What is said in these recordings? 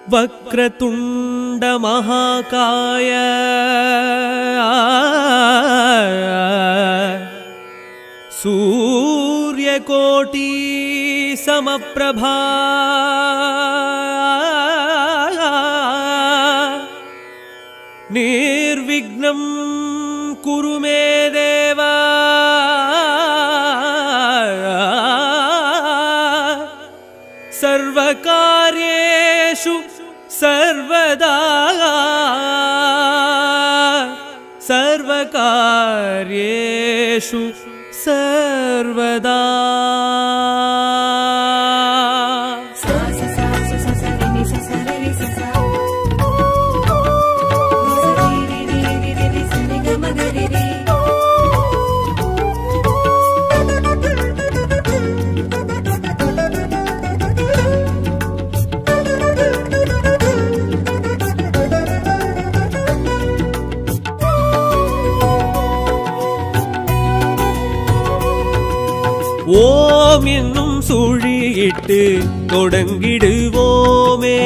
वक्रतुंड महाकाय सूर्यकोटि समप्रभा निर्विघ्नं कुरु मे देव सर्वकार्येषु सर्वदा सर्वकार्येषु सर्वदा ஓம் என்னும் சுழியிட்டு தொடங்கிடுவோமே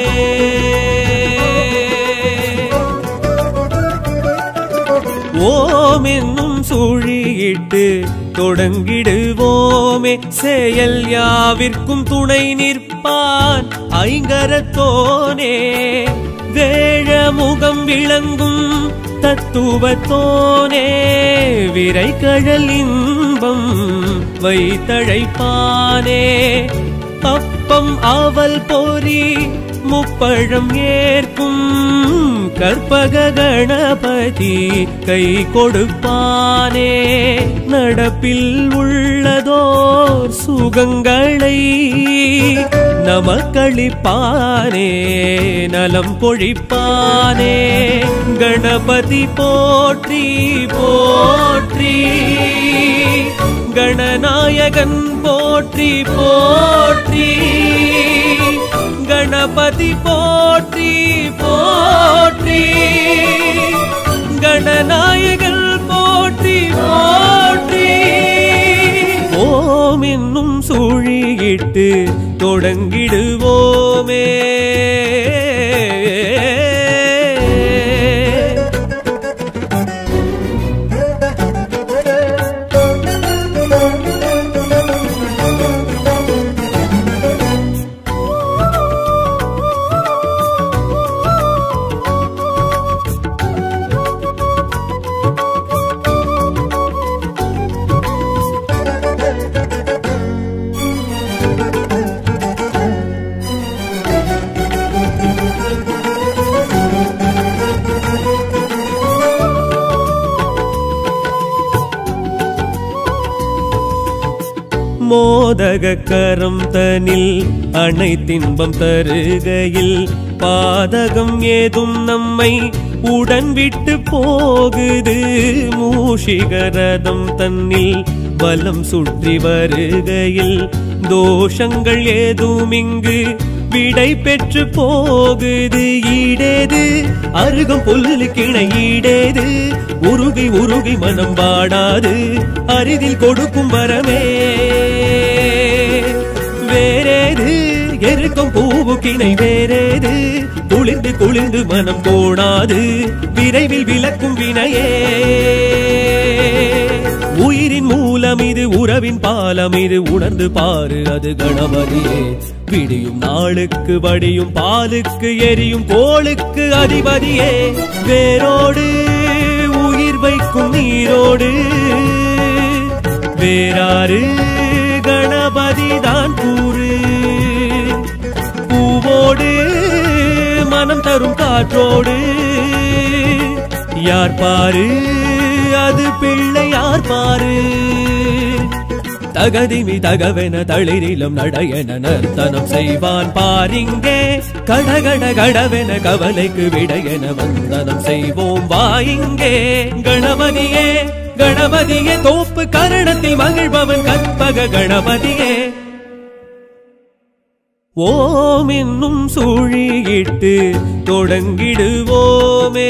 ஓம் என்னும் சுழியிட்டு தொடங்கிடுவோமே செயல் யாவிற்கும் துணை நிற்பான் ஐங்கரத்தோனே வேழ முகம் விளங்கும் தத்துவத்தோனே விரை கழல் இன்பம் வைத்தழைப்பானே அப்பம் அவல் பொறி முப்பழம் ஏற்கும் கற்பக கணபதி கை கொடுப்பானே நடப்பில் உள்ளதோர் சுகங்களை நமக்களிப்பானே நலம் பொழிப்பானே கணபதி போற்றி போற்றி गणनायकन पोट्री पोट्री गणपति पोट्री पोट्री गणनायकन पोट्री पोट्री ओम என்னும் சுழியிட்டு தொடங்கிடுவோமே மோதகக்கரம் தனில் அனைத்தின்பம் தருகையில் பாதகம் ஏதும் நம்மை உடன் விட்டு போகுது மூஷிகரதம் தன்னில் பலம் சுற்றி வருகையில் தோஷங்கள் ஏதும் இங்கு விடை பெற்று போகுது ஈடேது அருகம் புல்லுக்கிணை ஈடேது உருகி உருகி மனம் வாடாது அரிதில் கொடுக்கும் வரமே வேறேது எருக்கும் பூவுக்கிணை வேறேது குளிர்ந்து குளிர்ந்து மனம் கோணாது விரைவில் விளக்கும் வினையே உயிரின் மூலம் இது உறவின் பாலம் இது உணர்ந்து பாரு அது கணபதியே விடியும் நாளுக்கு வடியும் பாலுக்கு எரியும் கோளுக்கு அதிபதியே வேரோடு உயிர் வைக்கும் நீரோடு வேறாறு கணபதி தான் கூறு பூவோடு மனம் தரும் காற்றோடு யார் பாரு அது பிள்ளை யார் பாரு தகதிமி தகவென தளிரிலும் நடையென நர்த்தனம் செய்வான் பாரிங்கே கடகட கடவென கவலைக்கு விடையென வந்தனம் செய்வோம் வாயிங்கே கணபதியே கணபதியே தோப்பு கரணத்தில் மகிழ்பவன் கற்பக கணபதியே ஓம் என்னும் சுழியிட்டு தொடங்கிடுவோமே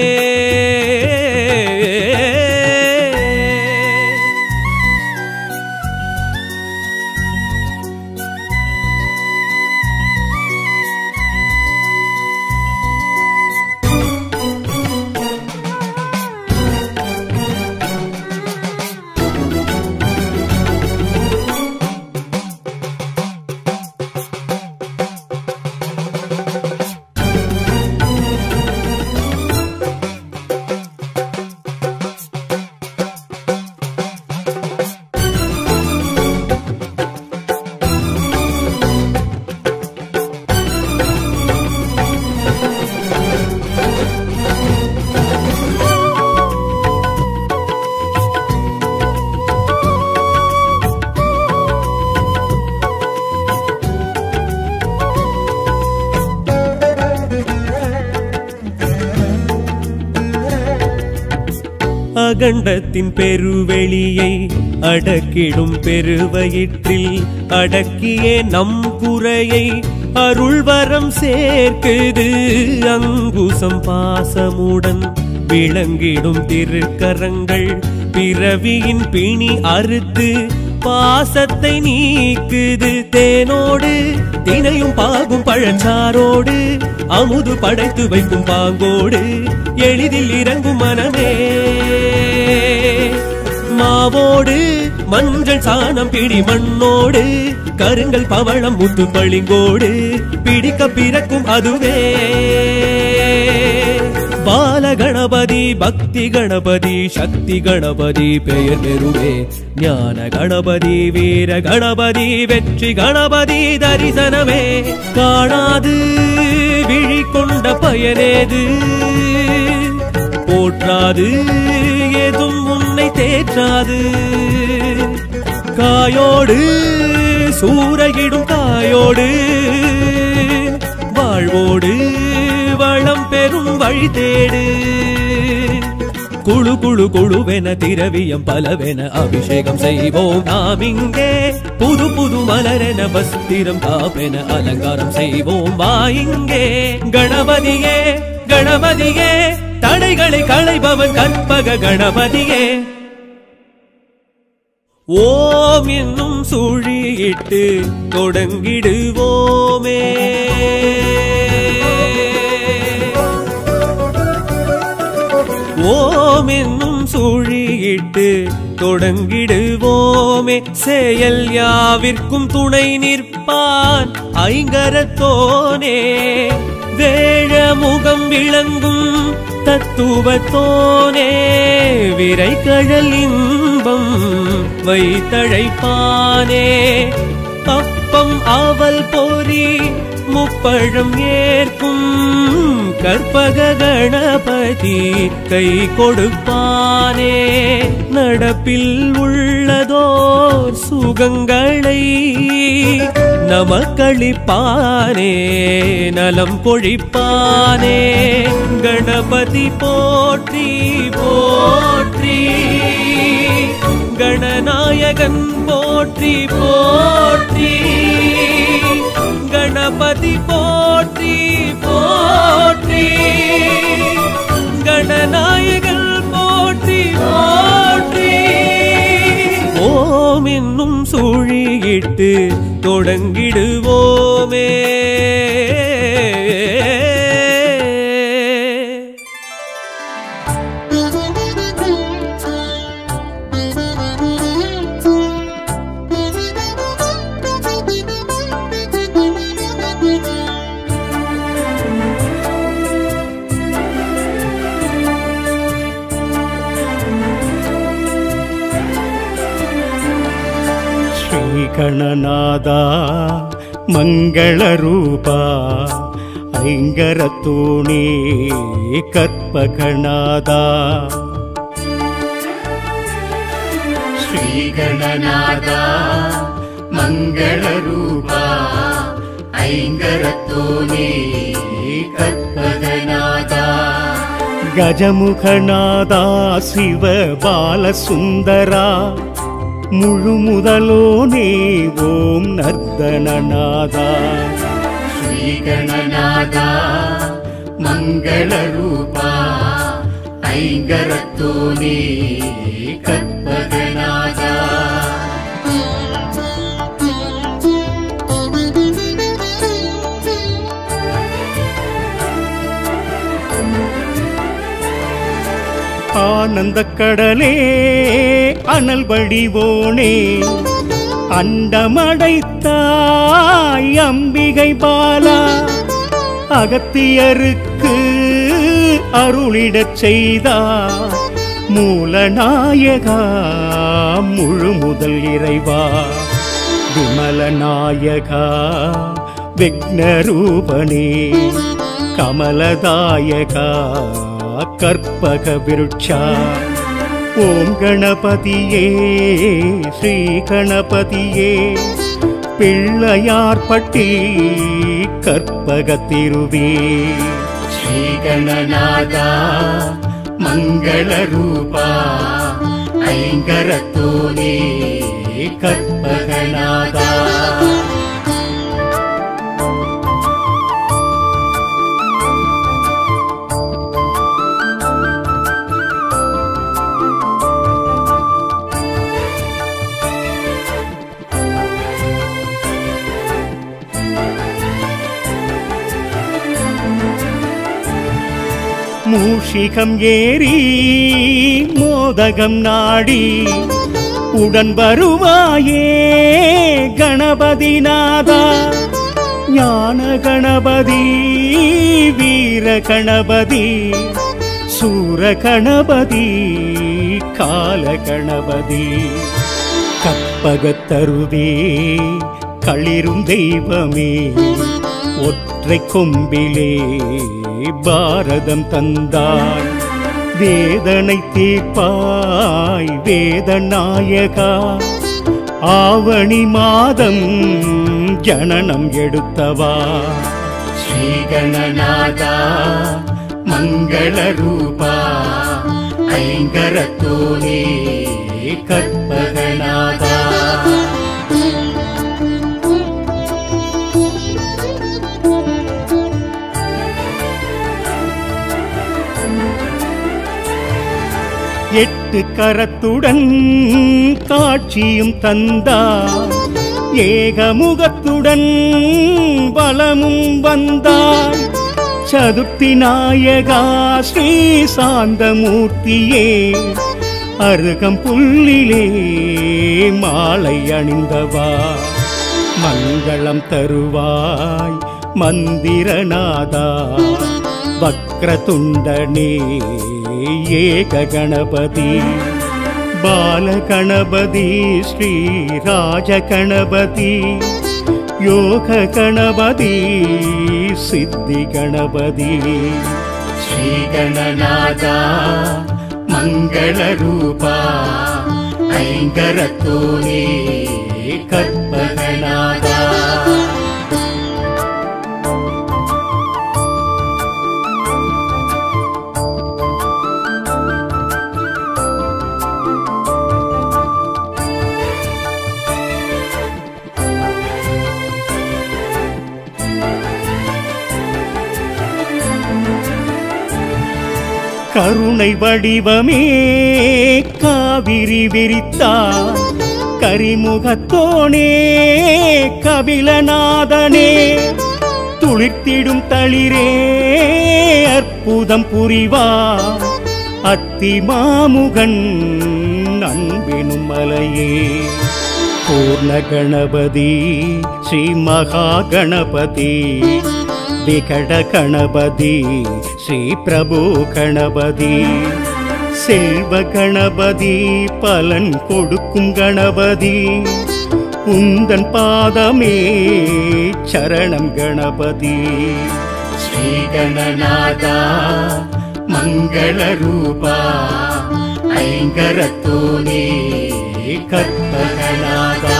அகண்டத்தின் பெருவெளியை அடக்கிடும் பெருவயிற்றில் அடக்கியே நம் குறையை அருள்வரம் சேர்க்குது அங்குசம் பாசமுடன் விளங்கிடும் திருக்கரங்கள் பிறவியின் பிணி அறுத்து பாசத்தை நீக்குது தேனோடு தினையும் பாகும் பழச்சாரோடு அமுது படைத்து வைக்கும் பாங்கோடு எளிதில் இறங்கும் மனமே மாவோடு மஞ்சள் சாணம் பிடி மண்ணோடு கருங்கல் பவளம் முத்து பளிங்கோடு பிடிக்க பிறக்கும் அதுவே பால கணபதி பக்தி கணபதி சக்தி கணபதி பெயர் பெறுவே ஞான கணபதி வீர கணபதி வெற்றி கணபதி தரிசனமே காணாது விழி கொண்ட பயனேது போற்றாது ஏதும் உன்னை தேற்றாது காயோடு சூறையிடும் தாயோடு வாழ்வோடு வளம் பெறும் வழி தேடு குழு குழு குழுவென திரவியம் பலவென அபிஷேகம் செய்வோம் நாம் இங்கே புது புது மலரென வஸ்திரம் காப்பென அலங்காரம் செய்வோம் வா இங்கே கணபதியே கணபதியே தடைகளை களைபவன் கற்பக கணபதியே ஓம் என்னும் சுழியிட்டு தொடங்கிடுவோமே ஓம் என்னும் சுழியிட்டு தொடங்கிடுவோமே செயல் யாவிற்கும் துணை நிற்பான் ஐங்கரத்தோனே வேழ முகம் விளங்கும் தத்துவத்தோனே விரை கழல் இன்பம் வைத்தழைப்பானே அப்பம் அவல் பொறி முப்பழம் ஏற்கும் கற்பக கணபதி கை கொடுப்பானே நடப்பில் உள்ளதோர் சுகங்களை நமக்களிப்பானே நலம் பொழிப்பானே கணபதி போற்றி போற்றி கணநாயகன் போற்றி போற்றி கணபதி போற்றி போற்றி கணநாயகன் போற்றி போற்றி ஓம் என்னும் சுழியிட்டு தொடங்கிடுவோமே ಗಣನಾದ ಮಂಗಳ ರೂಪ ಐಂಗರತೋಣಿ ಕರ್ಪಗಣಾದ ಶ್ರೀ ಗಣನಾದ ಮಂಗಳ ರೂಪ ಐಂಗರತೋಣಿ ಕರ್ಪಗಣಾದ ಗಜಮುಖನಾದ ಶಿವ ಬಾಲಸುಂದರ முழுமுதலோனே ஓம் நர்தனநாதா ஸ்ரீ கணநாதா மங்கள ரூபா ஐங்கரத்தோனே கற்பகநாதா ஆனந்த கடலே அனல் வடிவோனே அண்டமடைத்தாய் அம்பிகை பாலா அகத்தியருக்கு அருளிடச் செய்தார் மூலநாயகா முழு முதல் இறைவா விமலநாயகா விக்னரூபனே கமலதாயகா கற்பக விருட்சா ஓம் கணபதியே ஸ்ரீ கணபதியே பிள்ளையார்பட்டி கற்பக திருவே ஸ்ரீ கணநாதா மங்கள ரூபா ஐங்கரத்தோனே கற்பகநாதா. மூஷிகம் ஏறி மோதகம் நாடி உடன் வருவாயே கணபதிநாதா. ஞான கணபதி வீர கணபதி சூர கணபதி கால கணபதி. கற்பகத்தருவே களிரும் தெய்வமே ஒற்றை கொம்பிலே பாரதம் தந்தாய். வேதனை தீர்ப்பாய் வேதநாயகா. ஆவணி மாதம் ஜனனம் எடுத்தவா. ஸ்ரீகணநாதா மங்கள ரூபா ஐங்கரத்தோனே கற்பகநாதா. எட்டு கரத்துடன் காட்சியும் தந்தார். ஏகமுகத்துடன் பலமும் வந்தார். சதுர்த்தி நாயகா ஸ்ரீ சாந்தமூர்த்தியே அருகம் புல்லிலே மாலை அணிந்தவா. மங்களம் தருவாய் மந்திரநாதா. வக்ரதுண்டனே ஏக கணபதி. பால கணபதி ஸ்ரீ ராஜ கணபதி. யோக கணபதி சித்தி கணபதி. ஸ்ரீகணநாதா மங்கள ரூபா ஐங்கரத்தோனே கற்பகநாதா. கருணை வடிவமே காவிரி விரித்தார். கரிமுகத்தோனே கபிலநாதனே. துளிர்த்திடும் தளிரே அற்புதம் புரிவார். அத்தி மாமுகன் அன்பினும் மலையே. பூர்ண கணபதி ஸ்ரீ மகா கணபதி. விகட கணபதி ஸ்ரீ பிரபு கணபதி. செல்வ கணபதி பலன் கொடுக்கும் கணபதி. உந்தன் பாதமே சரணம் கணபதி. ஸ்ரீகணநாதா மங்கள ரூபா ஐங்கரத்தோனே கற்பகநாதா.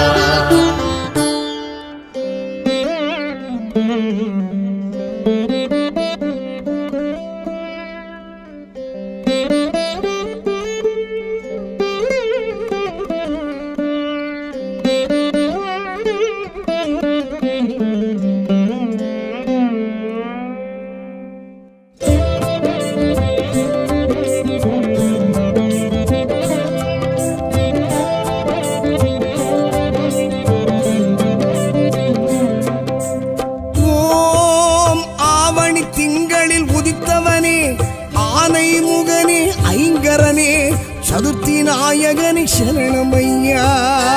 சதுர்த்தி நாயகனி சரணமையா.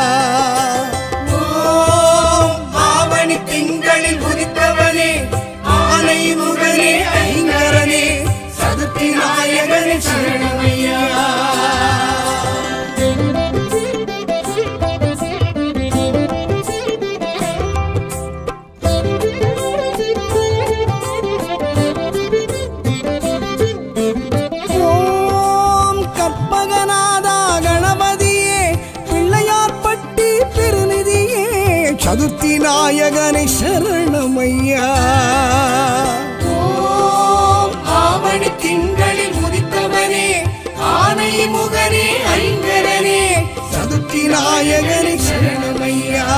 ஆவணி திங்களில் உதித்தவனே ஆனை முகனே ஐங்கரனே சதுர்த்தி நாயகனி சரணமையா. சதுர்த்தி நாயகனை சரணமையா. ஆவணி திங்களில் உதித்தவனே ஐங்கரனே ஆனை முகனே ஐங்கரனே சதுர்த்தி நாயகனே சரணமையா.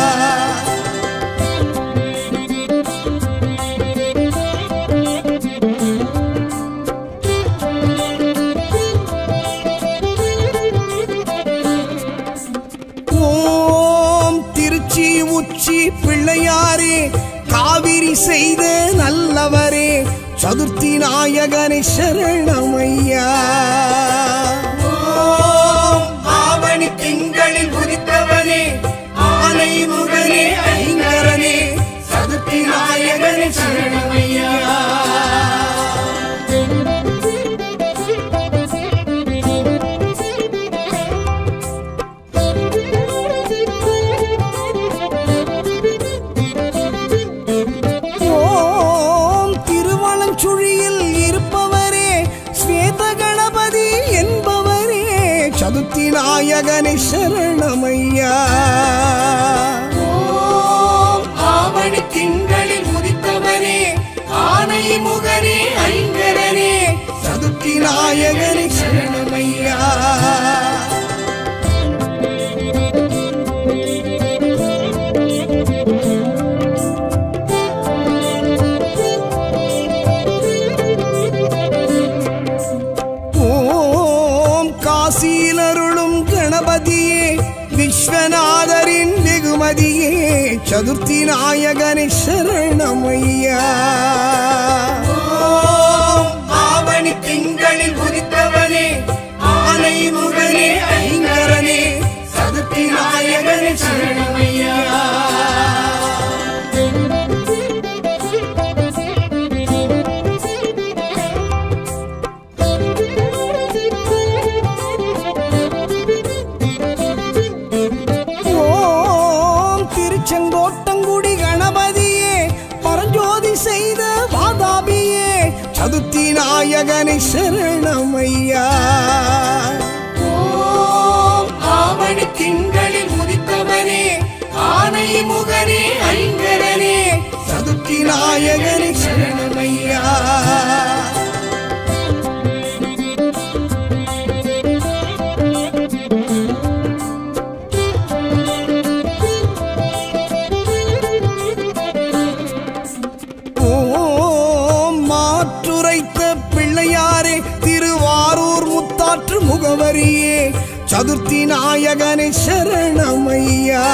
ஓம் திருச்சி உச்சி பிள்ளையாரே காவிரி செய்த நல்லவரே சதுர்த்தி நாயகனே சரணமையா. ஓம் ஆவணி திங்களில் உதித்தவனே ஆனை முகனே ஐங்கரனே சதுர்த்தி நாயகனே சரணமையா. சுழியில் இருப்பவரே ஸ்வேத கணபதி என்பவரே சதுர்த்தி நாயகனே சரணமையா. ஓம் ஆவணி திங்களில் உதித்தவரே ஆனை முகனே ஐங்கரனே சதுர்த்தி நாயகனே சரணமையா. காசியிலருளும் கணபதியே விஸ்வநாதரின் வெகுமதியே சதுர்த்தி நாயகனே சரணமையா. ஓம் ஆவணி திங்களில் உதித்தவனே ஆனை முகனே ஐங்கரனே சதுர்த்தி நாயகனே சரணமையா. செங்கோட்டங்குடி கணபதியே பரஞ்சோதி செய்த வாதாபியே சதுர்த்தி நாயகனே சரணமையா. ஓம் ஆவணி திங்களில் உதித்தவனே ஆனை முகனே ஐங்கரனே சதுர்த்தி நாயகனே சரணமையா. பிள்ளையாரே திருவாரூர் முத்தாற்று முகவரியே சதுர்த்தி நாயகனே சரணமையா.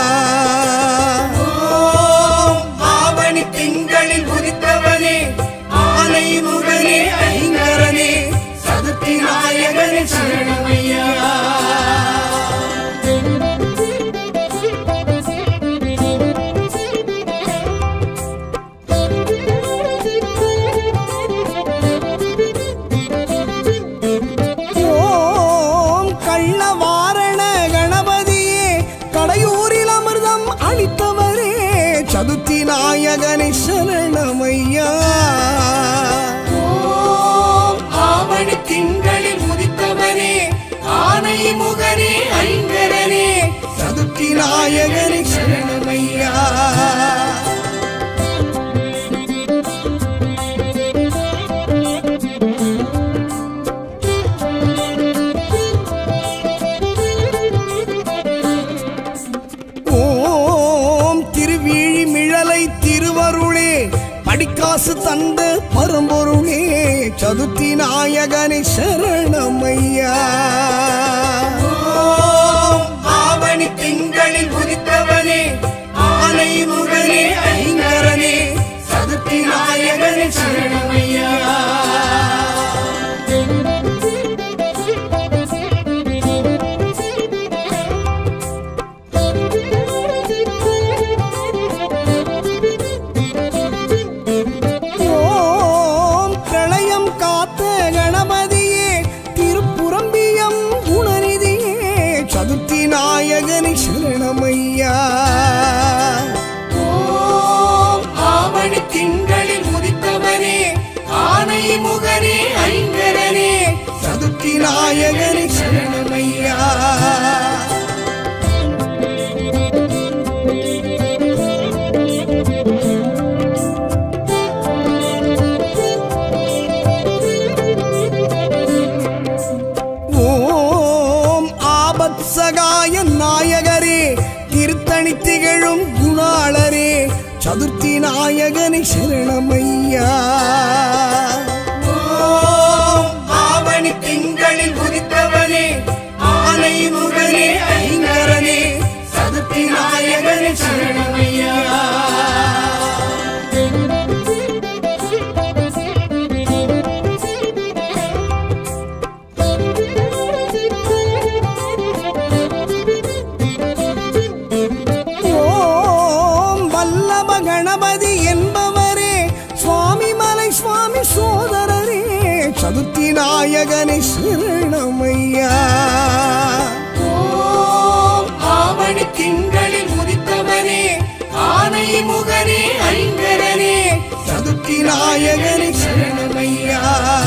ஓம் ஆவணி திங்களில் உதித்தவனே ஆனை முகனே ஐங்கரனே சதுர்த்தி நாயகனே சரணமையா. சதுர்த்தி நாயகனே சரணமையா. ஓம் ஆவணி திங்களில் உதித்தவனே ஆனை முகனே ஐங்கரனே சதுர்த்தி நாயகனே சரணமையா. திருவருளே படிக்காசு தந்த பரம்பொருளே சதுர்த்தி நாயகனே சரணமையா. ஓம் ஆவணி திங்களில் உதித்தவனே ஆனை முகனே ஐங்கரனே சதுர்த்தி நாயகனே சரணமையா. கணபதியே திருப்புரம்பியம் குணநிதியே அருளாளரே சதுர்த்தி நாயகனை சரணமையா. ஆவணி திங்களில் உதித்தவனே ஆனை முகனே ஐங்கரனே சதுர்த்தி நாயகனை சரணமையா. கணபதி என்பவரே சுவாமி மலை சுவாமி சோதரரே சதுர்த்தி நாயகனை சரணமையா. ஆவணி திங்களில் உதித்தவனே ஆனை முகனே ஐங்கரனே சதுர்த்தி நாயகனை சரணமையா.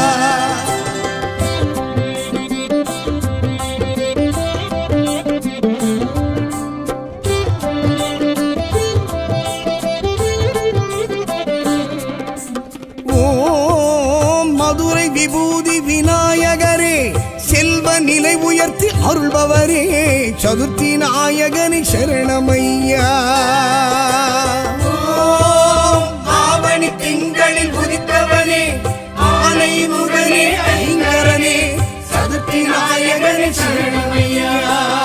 மதுரை விபூதி விநாயகரே செல்வ நிலை உயர்த்தி அருள்பவரே சதுர்த்தி நாயகனை சரணமையா. ஆவணி திங்களில் உதித்தவனே ஆனை முகனே ஐங்கரனே சதுர்த்தி நாயகனை சரணமையா.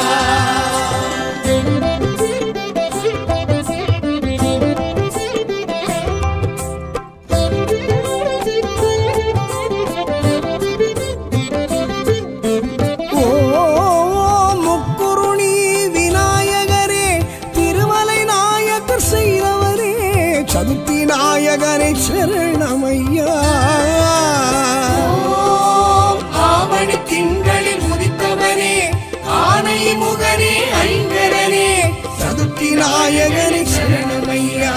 சதுர்த்தி நாயகனை சரணமையா. ஆவணி திங்களில் உதித்தவனே ஆனை முகனே ஐங்கரனே சதுர்த்தி நாயகனை சரணமையா.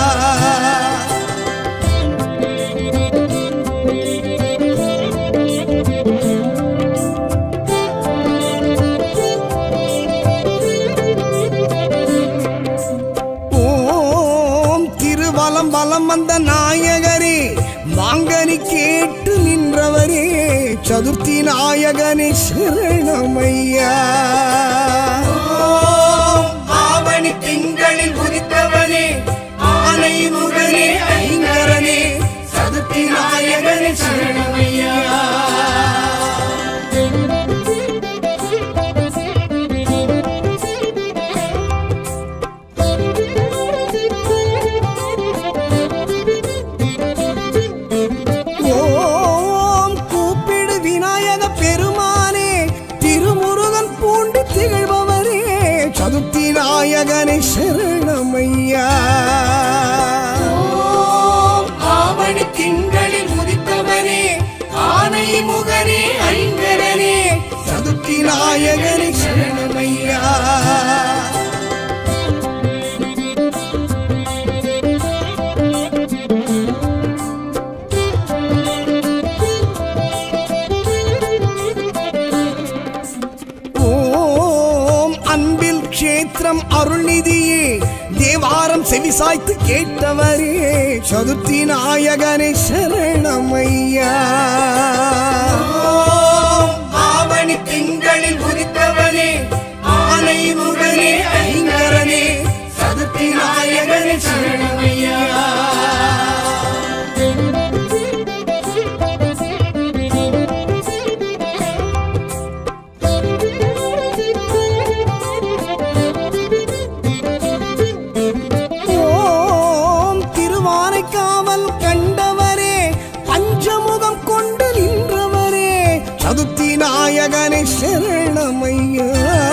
வலம் வந்த நாயகரே மாங்கனி கேட்டு நின்றவரே சதுர்த்தி நாயகனை சரணமையா. ஆவணி திங்களில் உதித்தவனே ஆனை முகனே ஐங்கரனே சதுர்த்தி நாயகனை சரணமையா. சதுர்த்தி நாயகனை சரணமையா. ஆவணி திங்களில் உதித்தவனே ஆனை முகனே ஐங்கரனே சதுர்த்தி நாயகனை சரணமையா. கஷேத்திரம் அருள்நிதியே தேவாரம் செவிசாய்த்து கேட்டவரே சதுர்த்தி நாயகனை சரணமையா. ஆவணி திங்களில் உதித்தவனே ஆனை முகனே ஐங்கரனே சதுர்த்தி நாயகனை சரணமையா. சதுர்த்தி நாயகனை சரணமையா.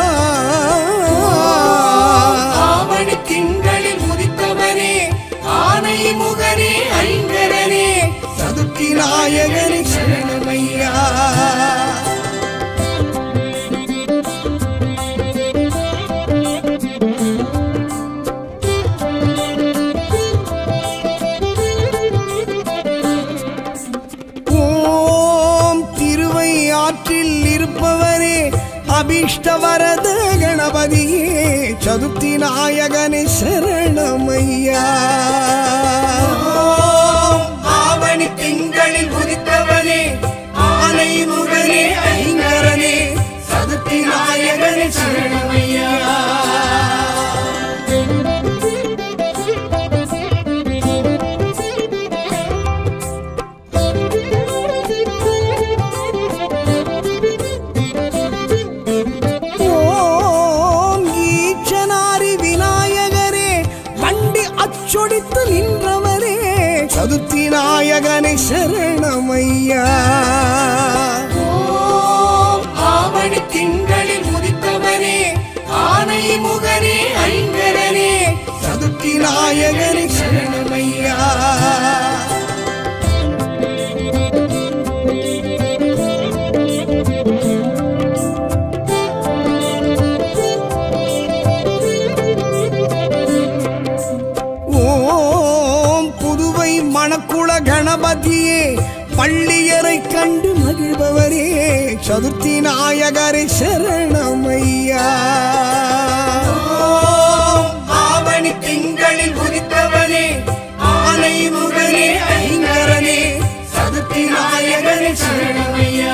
ஆவணி திங்களில் உதித்தவனே ஆனை முகனே ஐங்கரனே சதுர்த்தி நாயகனை சரணமையா. ஆற்றில் இருப்பவரே அபீஷ்டவரத கணபதியே சதுர்த்தி நாயகனை சரணமையா. ஆவணி திங்களில் உதித்தவனே ஆனை முகனே ஐங்கரனே சதுர்த்தி நாயகனை சரணமையா. முடித்து நின்றவரே சதுர்த்தி நாயகனை சரணமையா. ஆவணி திங்களில் உதித்தவரே ஆனை முகனே ஐங்கரனே சதுர்த்தி நாயகனை சரணமையா. மணக்குள கணபதியே பள்ளியரை கண்டு மகிழ்பவரே சதுர்த்தி நாயகரை சரணமையா. ஆவணி திங்களில் உதித்தவனே ஆனை முகனே ஐங்கரனே சதுர்த்தி நாயகரை சரணமையா.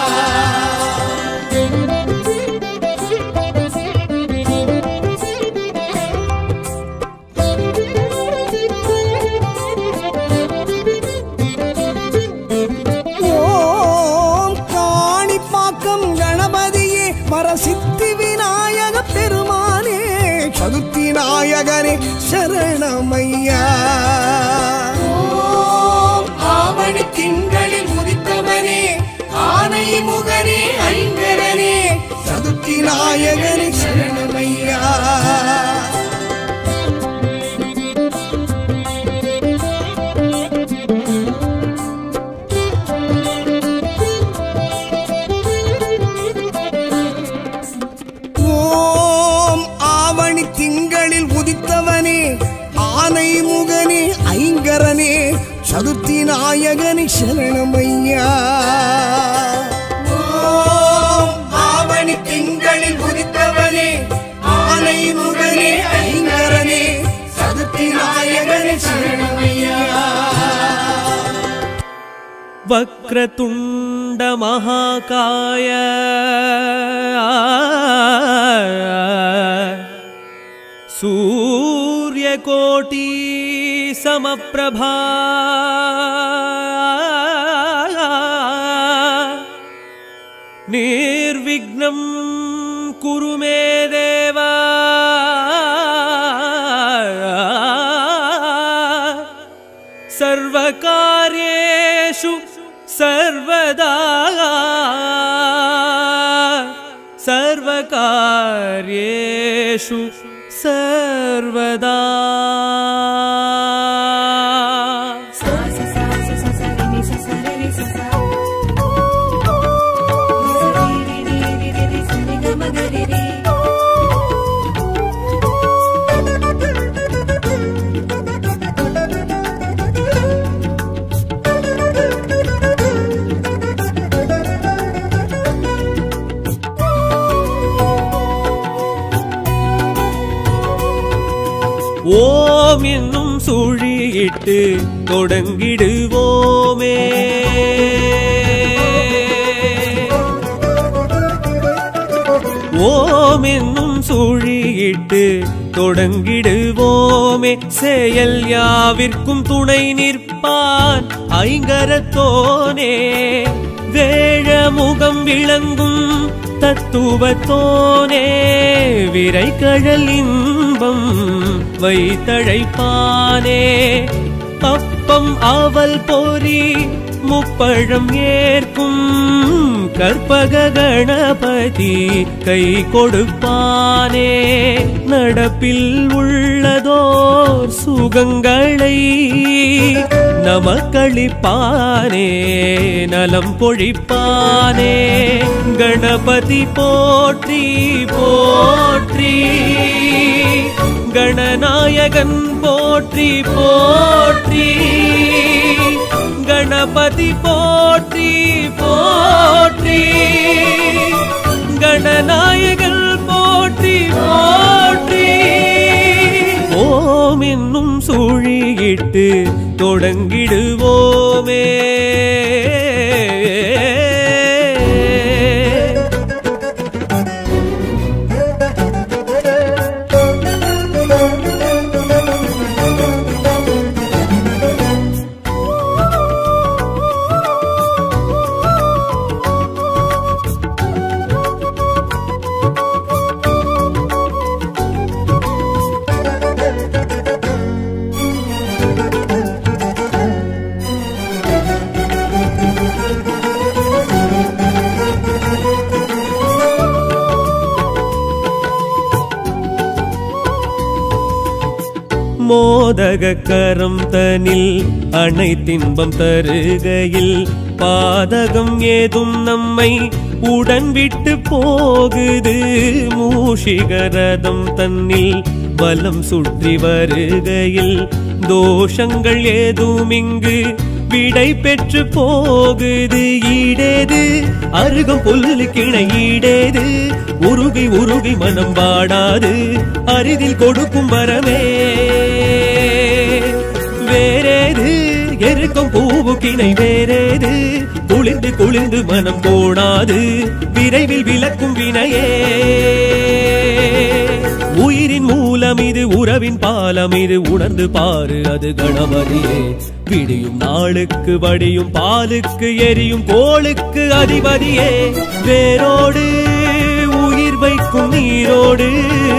சித்தி விநாயக பெருமானே சதுர்த்தி நாயகனே சரணமையா. ஆவணி திங்களில் உதித்தவனே ஆனை முகனே ஐங்கரனே சதுர்த்தி நாயகனே சரணமையா. திங்களில் உதித்தவனே ஆனை முகனே ஐங்கரனே சதுர்த்தி நாயகனை சரணமையா. ஆவணி திங்களில் உதித்தவனே ஆனை முகனே ஐங்கரனே சதுர்த்தி நாயகனை சரணமையா. வக்ரதுண்ட மகாகாய सूर्यकोटि समप्रभा निर्विघ्नं कुरु मे देव सर्वकार्येषु सर्वदा सर्वकार्येषु सर्वदा. ஓம் என்னும் சுழியிட்டு தொடங்கிடுவோமே. ஓம் என்னும் சுழியிட்டு தொடங்கிடுவோமே. செயல் யாவிற்கும் துணை நிற்பான் ஐங்கரத்தோனே. வேழ முகம் விளங்கும் தத்துவத்தோனே. விரை கழல் இன்பம் வைத்தழைப்பானே. அப்பம் அவல் பொறி முப்பழம் ஏற்கும் கற்பக கணபதி கை கொடுப்பானே. நடப்பில் உள்ளதோர் சுகங்களை நமக்களிப்பானே. நலம் பொழிப்பானே. கணபதி போற்றி போற்றி கணநாயகன் போற்றி போற்றி. கணபதி போற்றி போற்றி கணநாயகன் போற்றி போற்றி. ஓம் என்னும் சுழியிட்டு தொடங்கிடுவோமே. மோதக கரம் தனில் அனைத்தின்பம் தருகையில் பாதகம் ஏதும் நம்மை உடன் விட்டு போகுது. மூஷிகரதம் தன்னில் வலம் சுற்றி வருகையில் தோஷங்கள் ஏதும் இங்கு விடை பெற்று போகுது. ஈடேது அருகம் புல்லு கிணை ஈடேது உருகி உருகி மனம் வாடாது அரிதில் கொடுக்கும் வரமே. வேறேது எருக்கும் பூவு கிணை வேறேது குளிர்ந்து குளிர்ந்து மனம் கோணாது விரைவில் விளக்கும் வினையே. உயிரின் மூலம் இது உறவின் பாலம் இது உணர்ந்து பாரு அது கணபதியே. விடியும் நாளுக்கு வடியும் பாலுக்கு எரியும் கோளுக்கு அதிபதியே. வேரோடு உயிர் வைக்கும் நீரோடு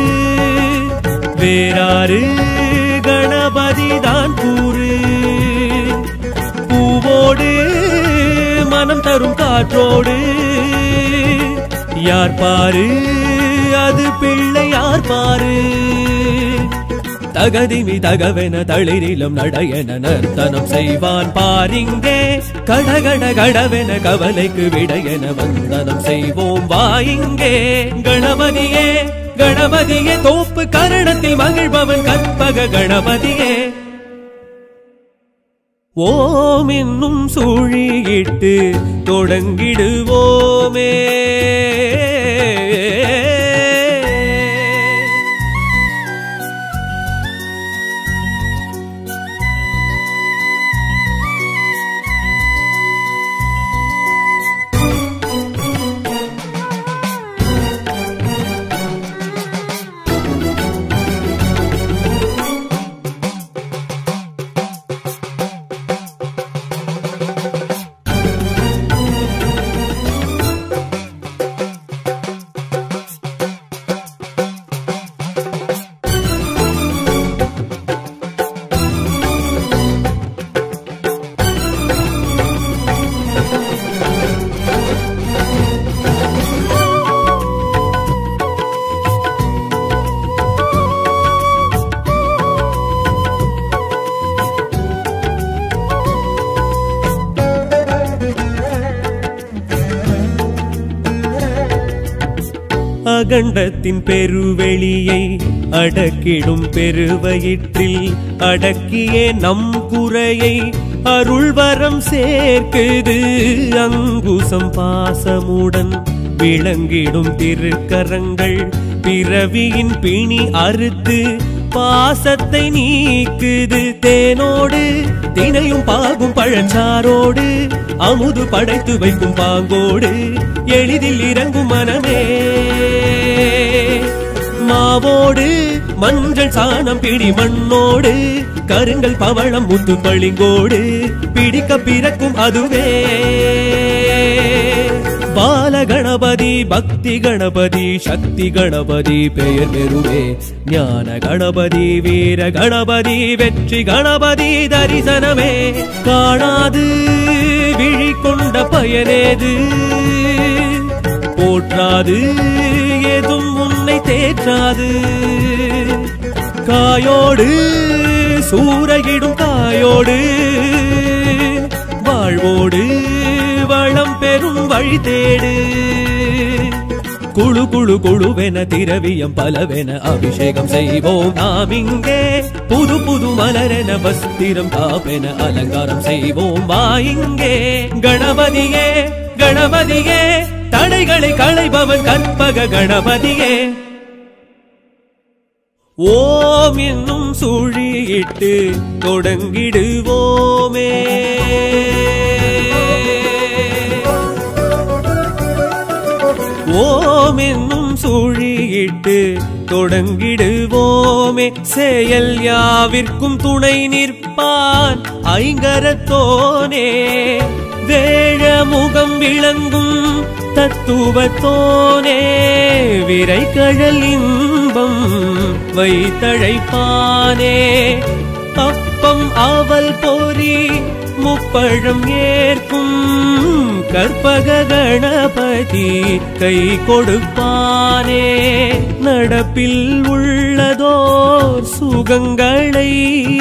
வேறாறு கணபதி தான் கூறு. பூவோடு மனம் தரும் காற்றோடு யார் பாரு அது பிள்ளை யார் பாரு. தகதிமி தகவென தளிரிலும் நடையென நர்த்தனம் செய்வான் பாரிங்கே. கடகட கடவென கவலைக்கு விடையென வந்தனம் செய்வோம் வாயிங்கே. கணபதியே கணபதியே தோப்பு கரணத்தில் மகிழ்பவன் கற்பக கணபதியே. ஓம் என்னும் சூழியிட்டு தொடங்கிடுவோமே. அகண்டத்தின் பெருவெளியை அடக்கிடும் பெருவயிற்றில் அடக்கியே நம் குறையை அருள்வரம் சேர்க்குது. அங்குசம் பாசமுடன் விளங்கிடும் திருக்கரங்கள் பிறவியின் பிணி அறுத்து பாசத்தை நீக்குது. தேனோடு தினையும் பாகும் பழச்சாரோடு அமுது படைத்து வைக்கும் பாங்கோடு எளிதில் இறங்கும் மனமே. மாவோடு மஞ்சள் சாணம் பிடி மண்ணோடு கருங்கல் பவளம் முத்து பளிங்கோடு பிடிக்க பிறக்கும் அதுவே. பால கணபதி பக்தி கணபதி சக்தி கணபதி பெயர் பெறுவே. ஞான கணபதி வீர கணபதி வெற்றி கணபதி தரிசனமே. காணாது விழி கொண்ட பயனேது போற்றாது ஏதும் உன்னை தேற்றாது. காயோடு சூறையிடும் காயோடு வாழ்வோடு வளம் பெறும் வழி தேடு. குழு குழு குழுவென திரவியம் பலவென அபிஷேகம் செய்வோம் நாம் இங்கே. புது புது மலரென வஸ்திரம் காப்பென அலங்காரம் செய்வோம் வா இங்கே. கணபதியே கணபதியே தடைகளை களைபவன் கற்பக கணபதியே. ஓம் என்னும் சுழியிட்டு தொடங்கிடுவோமே. ஓம் என்னும் சுழியிட்டு தொடங்கிடுவோமே. செயல் யாவிற்கும் துணை நிற்பான் ஐங்கரத்தோனே. வேழ முகம் விளங்கும் தத்துவத்தோனே. விரை கழல் இன்பம் வைத்தழைப்பானே. அப்பம் அவல் பொறி முப்பழம் ஏற்கும் கற்பக கணபதி கை கொடுப்பானே நடப்பில் உள்ளதோர் சுகங்களை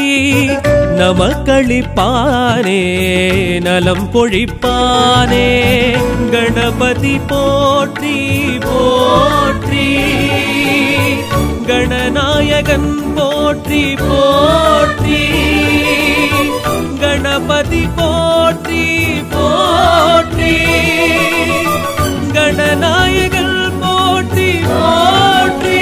நமக்களிப்பானே நலம் பொழிப்பானே கணபதி போற்றி போற்றி கணநாயகன் போற்றி போற்றி கணபதி போற்றி போற்றி கணநாயகன் போற்றி போற்றி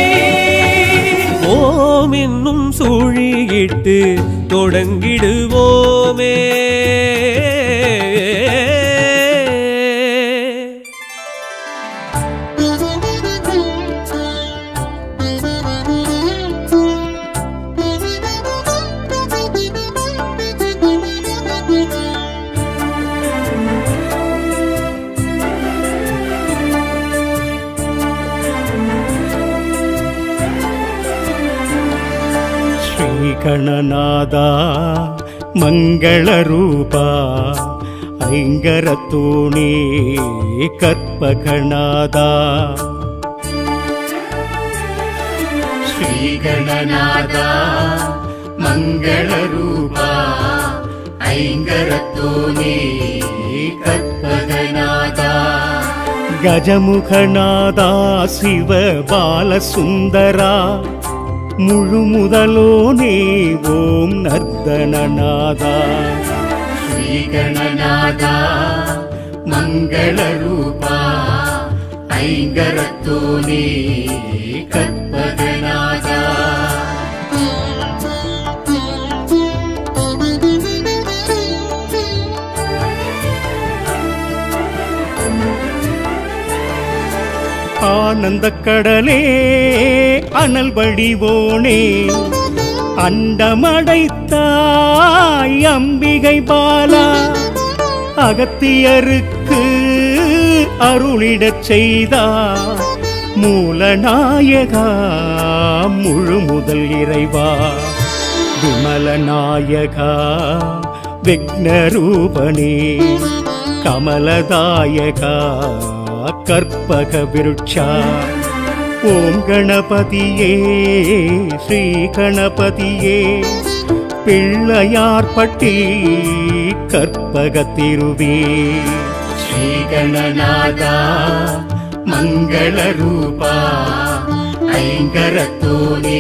ஓம் என்னும் சூழியிட்டு தொடங்கிடுவோமே ಗಣನಾದ ಮಂಗಳ ರೂಪ ಐಂಗರತೋಣಿ ಕರ್ಪಗಣಾದ ಶ್ರೀ ಗಣನಾದ ಮಂಗಳ ರೂಪ ಐಂಗರತೋಣಿ ಕರ್ಪಗಣಾದ ಗಜಮುಖನಾದ ಶಿವ ಬಾಲಸುಂದರ முழுமுதலோனே ஓம் நர்தனநாதா ஸ்ரீ கணநாதா மங்கள ரூபா ஐங்கரத்தோனே கற்பகநாதா ஆனந்த கடலே அனல் வடிவோனே அண்டமடைத்தாய் அம்பிகை பாலா அகத்தியருக்கு அருளிடச் செய்தார் மூலநாயகா முழு முதல் இறைவா விமலநாயகா விக்னரூபனே கமலதாயகா கற்பக விருட்சா ஓம் கணபதியே ஸ்ரீ கணபதியே பிள்ளையார்பட்டி கற்பக திருவே ஸ்ரீ கணநாதா மங்கள ரூபா ஐங்கரத்தோனே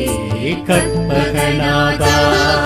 கற்பகநாதா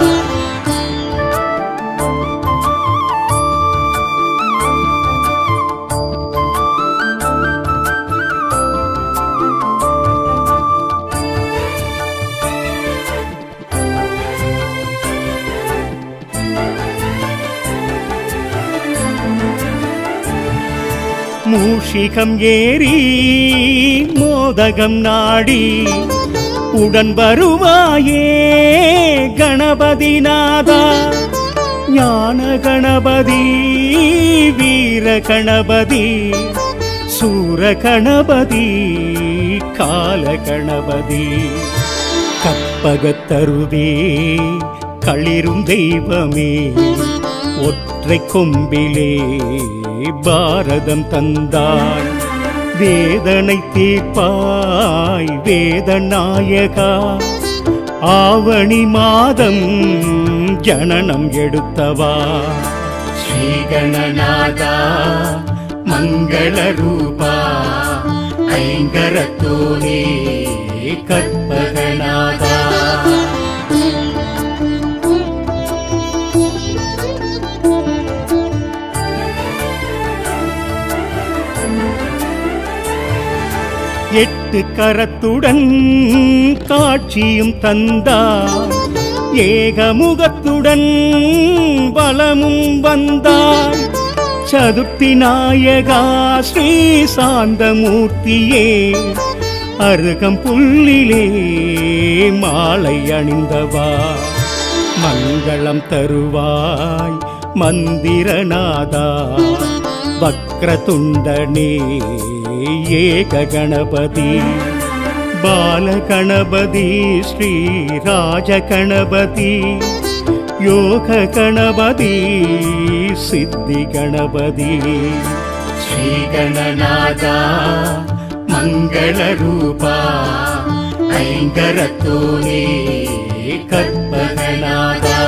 மூஷிகம் ஏறி மோதகம் நாடி உடன் வருவாயே கணபதி நாதா ஞான கணபதி வீர கணபதி சூர கணபதி கால கணபதி கற்பகத்தருவே களிரும் தெய்வமே ஒற்றை கொம்பிலே பாரதம் தந்தாய் வேதனை தீர்ப்பாய் வேதநாயகா ஆவணி மாதம் ஜனனம் எடுத்தவா ஸ்ரீ கணநாதா மங்கள ரூபா ஐங்கரத்தோனே கற்பகநாதா எட்டு கரத்துடன் காட்சியும் தந்தார் ஏகமுகத்துடன் பலமும் வந்தார் சதுர்த்தி நாயகா ஸ்ரீ சாந்தமூர்த்தியே அருகம் புல்லிலே மாலை அணிந்தவா மங்களம் தருவாய் மந்திரநாதா வக்ரதுண்டனே ஏக கணபதி பால கணபதி ஸ்ரீ ராஜ கணபதி யோக கணபதி சித்தி கணபதி ஸ்ரீ கணநாதா மங்கள ரூபா ஐங்கரத்தோனே கற்பகநாதா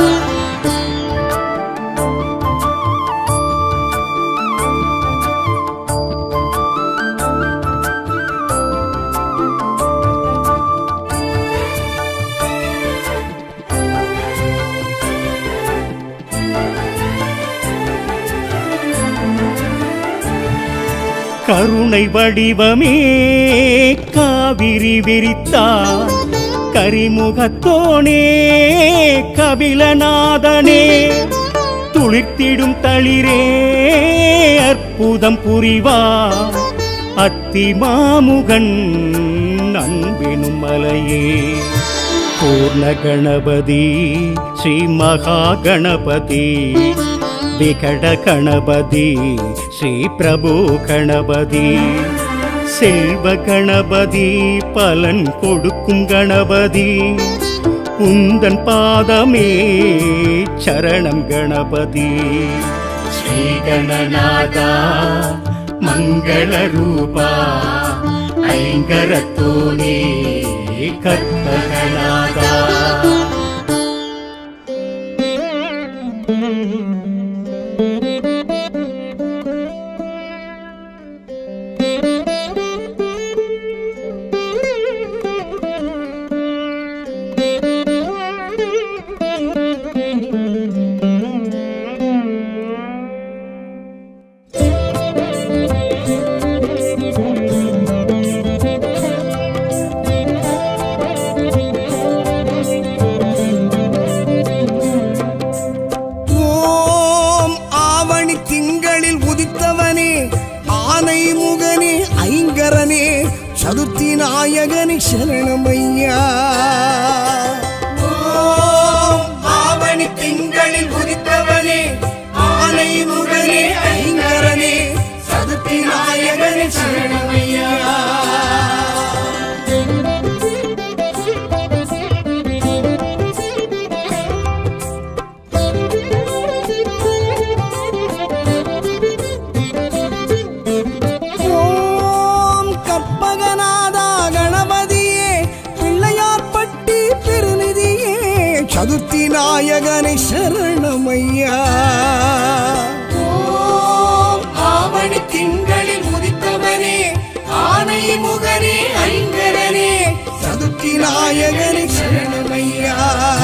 கருணை வடிவமே காவிரி விரித்தார் கரிமுகத்தோனே கபிலநாதனே துளிர்த்திடும் தளிரே அற்புதம் புரிவார் அத்தி மாமுகன் அன்பினும் மலையே பூர்ண கணபதி ஸ்ரீ மகா கணபதி விகட கணபதி ஸ்ரீ பிரபு கணபதி செல்வ கணபதி பலன் கொடுக்கும் கணபதி உந்தன் பாதமே சரணம் கணபதி ஸ்ரீ கணநாதா மங்கள ரூபா ஐங்கரத்தோனே கற்பகநாதா சதுர்த்தி நாயகனே சரணமையா ஓம் ஆவணி திங்களில் உதித்தவனே ஆனை முகனே ஐங்கரனே சதுர்த்தி நாயகனே சரணமையா சதுர்த்தி நாயகனை சரணமையா ஓம் ஆவணி திங்களில் உதித்தவனே ஆனை முகனே ஐங்கரனே சதுர்த்தி நாயகனை சரணமையா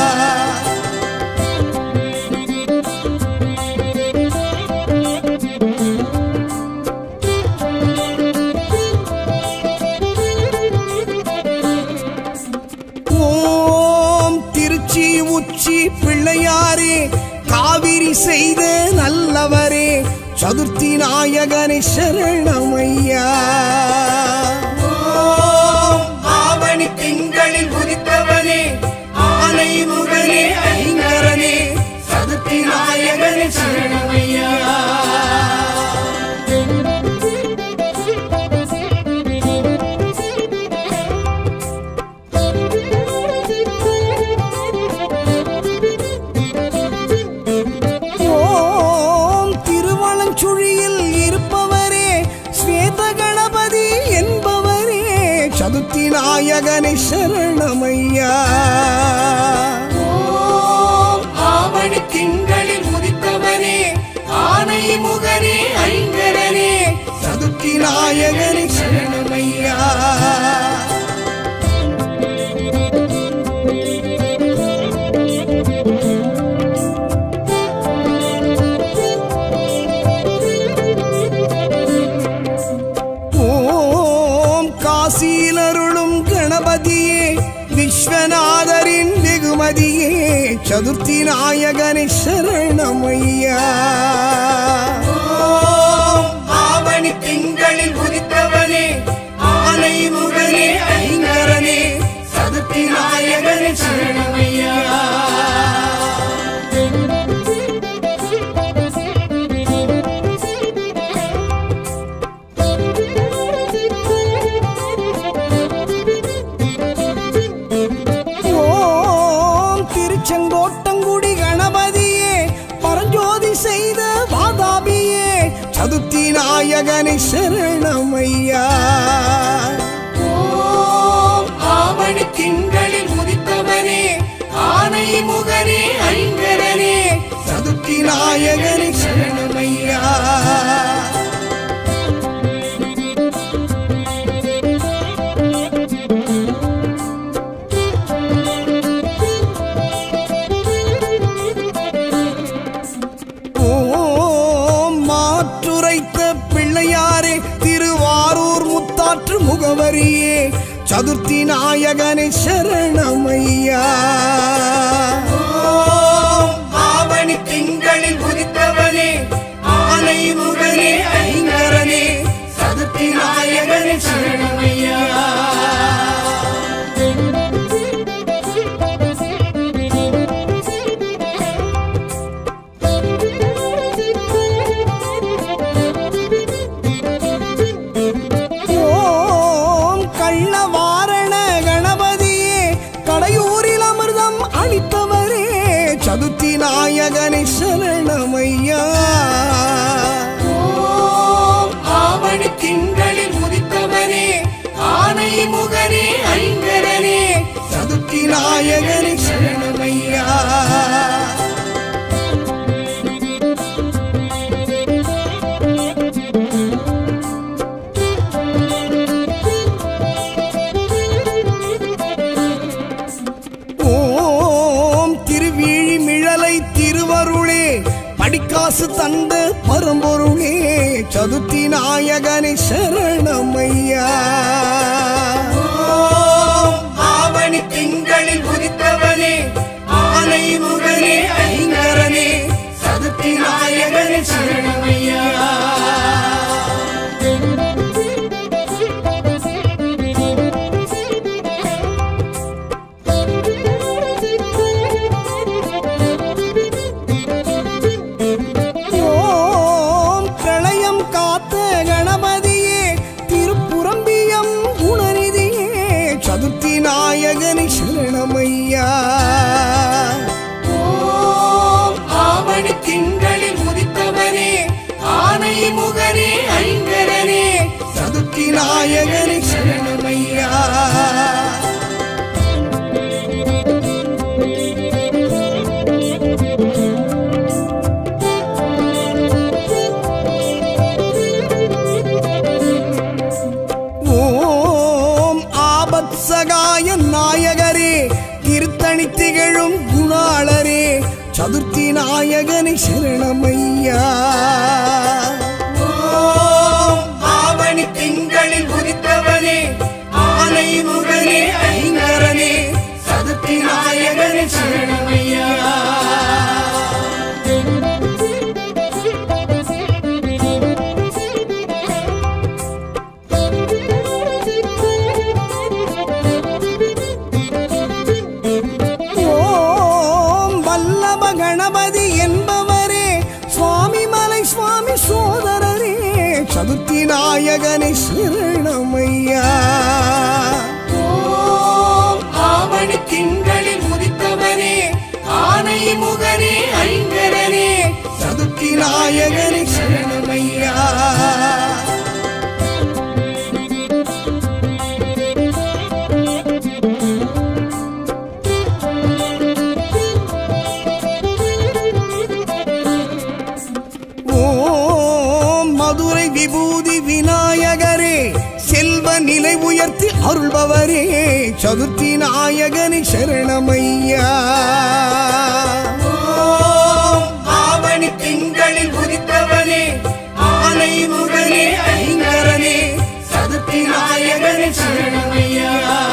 உச்சி பிள்ளையாரே காவிரி செய்த நல்லவரே சதுர்த்தி நாயகனை சரணமையா ஓம் ஆவணி திங்களில் உதித்தவனே ஆனை முகனே ஐங்கரனே சதுர்த்தி நாயகனை சரணமையா சதுர்த்தி நாயகனை சரணமையா ஓம் ஆவணி திங்களில் உதித்தவனே ஆனை முகனே ஐங்கரனே சதுர்த்தி நாயகனை சரணமையா காசியிலருளும் கணபதியே விஸ்வநாதரின் வெகுமதியே சதுர்த்தி நாயகனை சரணமையா ஓம் ஆவணி திங்களில் உதித்தவனே ஆனை முகனே ஐங்கரனே சதுர்த்தி நாயகனை சரணமையா செங்கோட்டங்குடி நாயகனை சரணமையா. ஓம் ஆவணி திங்களில் உதித்தவனே ஆனை முகனே ஐங்கரனே சதுர்த்தி நாயகனை சரணமையா. பிள்ளையாரே திருவாரூர் முத்தாற்று முகவரியே சதுர்த்தி நாயகனை சரணமையா. ஆவணி திங்களில் உதித்தவனே ஆனை முகனே ஐங்கரனே சதுர்த்தி நாயகனை சரணமையா. சதுர்த்தி நாயகனை சரணமையா. ஆவணி திங்களில் உதித்தவனே ஆனை முகனே ஐங்கரனே சதுர்த்தி நாயகனை சரணமையா. படிக்காசு தந்த பரம்பொருளே சதுர்த்தி நாயகனை சரணமையா. ஆவணி திங்களில் உதித்தவனே ஆனை முகனே ஐங்கரனே சதுர்த்தி நாயகனை சரணமையா. நாயகனை சரணமையா. ஆவணி திங்களில் உதித்தவனே ஆனை முகனே ஐங்கரனே சதுர்த்தி நாயகனை சரணமையா. சகாய நாயகரே திருத்தணி திகழும் குணாளரே சதுர்த்தி நாயகனை சரணமையா. ஆவணி திங்களில் உதித்தவனே ஆனை முகனே ஐங்கரனே சதுர்த்தி நாயகனை சரணமையா. கணபதி என்பவரே சுவாமி மலை சுவாமி சோதரரே சதுர்த்தி நாயகனை சரணமையா. ஆவணி திங்களில் உதித்தவனே ஆனை முகனே ஐங்கரனே சதுர்த்தி நாயகனை சரணமையா. மதுரை விபூதி விநாயகரே செல்வ நிலை உயர்த்தி அருள்பவரே சதுர்த்தி நாயகனை சரணமையா. ஆவணி திங்களில் உதித்தவனே ஆனை முகனே ஐங்கரனே சதுர்த்தி நாயகனை சரணமையா.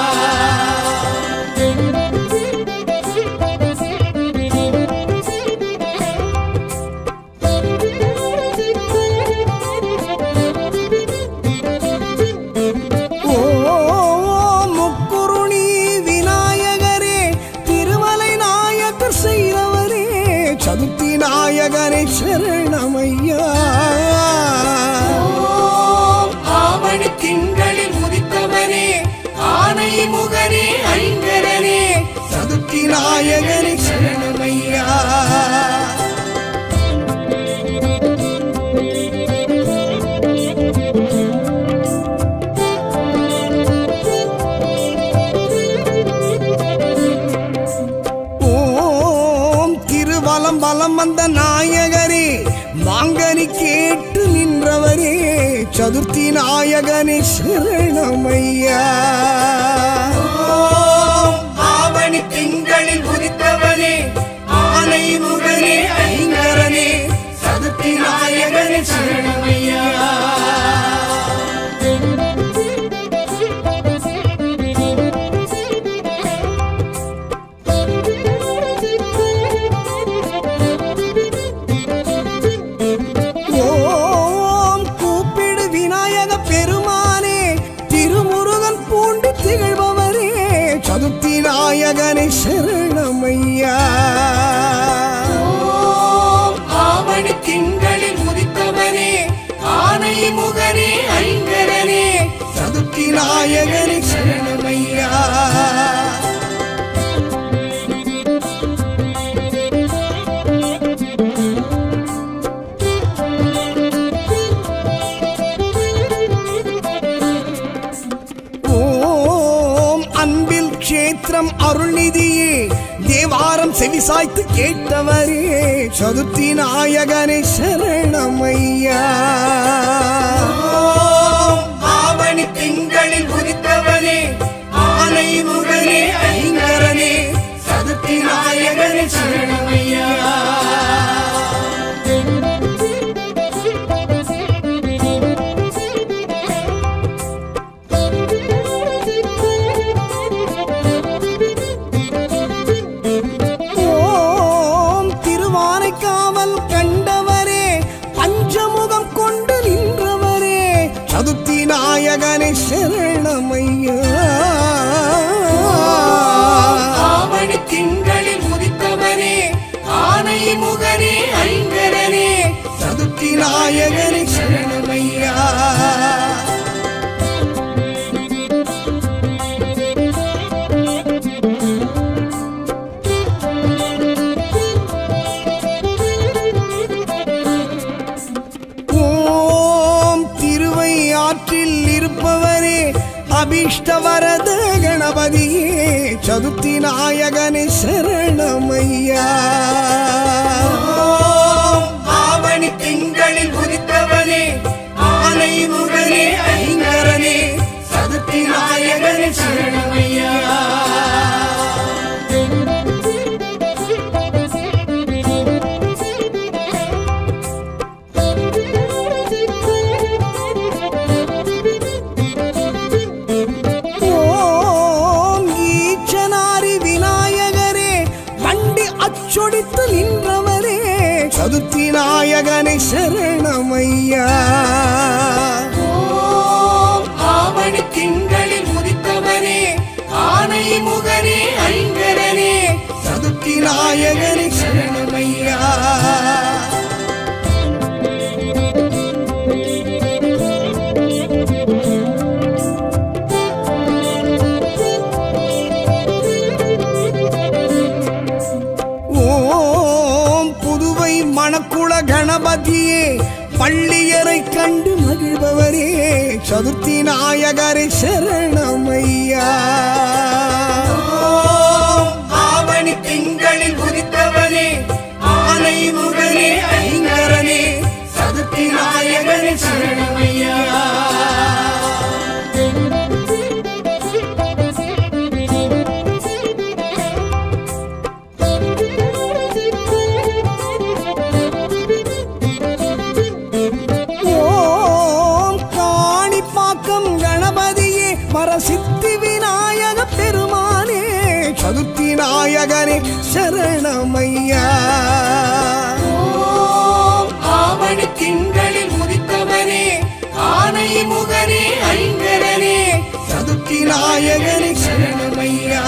சதுர்த்தி நாயகனை சரணமையா. ஆவணி திங்களில் உதித்தவனே ஆனை முகனே ஐங்கரனே சதுர்த்தி நாயகனை சரணமையா. வலம் வலம் வந்த நாயகரே மாங்கனி கேட்டு நின்றவரே சதுர்த்தி நாயகனே சரணமையா. ஆவணி திங்களில் உதித்தவரே ஆனை முகனே ஐங்கரனே சதுர்த்தி நாயகனே சரணமையா. ஓம் கூப்பிடு விநாயக பெருமானே திருமுருகன் பூண்டு திகழ்பவரே சதுர்த்தி நாயகனே சரணமையா. ஆவணி திங்களில் உதித்தவரே ஆனை முகனே ஐங்கரனே சதுர்த்தி நாயகனே சரணமையா. கஷேத்திரம் அருள்நிதியே தேவாரம் செவிசாய்த்து கேட்டவரே சதுர்த்தி நாயகனே சரணமையா. ஆவணி திங்களில் உதித்தவரே ஆனை முகனே ஐங்கரனே சதுர்த்தி நாயகனே சரணமையா. சதுர்த்தி நாயகனே சரணமையா. ஆவணி திங்களில் உதித்தவரே ஆனை முகனே ஐங்கரனே சதுர்த்தி நாயகனே சரணமையா. ஆற்றில் இருப்பவரே அபீஷ்டவரத கணபதியே சதுர்த்தி நாயகனே சரணமையா. ஆவணி திங்களில் உதித்தவரே ஆனை முகனே ஐங்கரனே சதுர்த்தி நாயகனே சரணமையா. சொடித்து நின்றவரே சதுர்த்தி நாயகனே சரணமையா. ஆவணி திங்களில் உதித்தவரே ஆனை முகனே ஐங்கரனே சதுர்த்தி நாயகனே சரணமையா. மணக்குள கணபதியே பள்ளியரை கண்டு மகிழ்பவரே சதுர்த்தி நாயகரே சரணமையா. ஆவணி திங்களில் உதித்தவரே ஆனை முகனே ஐங்கரனே சதுர்த்தி நாயகரே சரணமையா. சித்தி விநாயக பெருமானே சதுர்த்தி நாயகனே சரணமையா. ஆவணி திங்களில் உதித்தவரே ஆனை முகனே ஐங்கரனே சதுர்த்தி நாயகனே சரணமையா.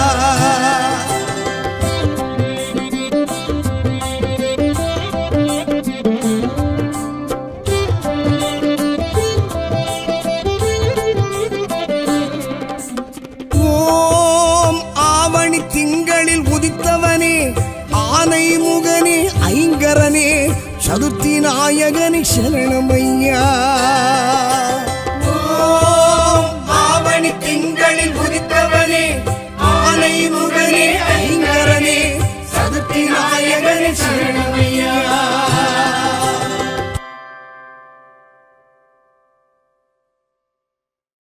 திங்களில் உதித்தவனே ஆனை முகனே ஐங்கரனே சதுர்த்தி நாயகனே சரணமையா. ஆவணி திங்களில் உதித்தவனே ஆனை முகனே